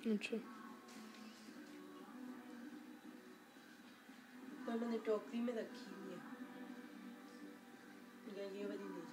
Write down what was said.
अच्छा। पर मैंने टोकरी में रखी हुई है, ये वाली नहीं।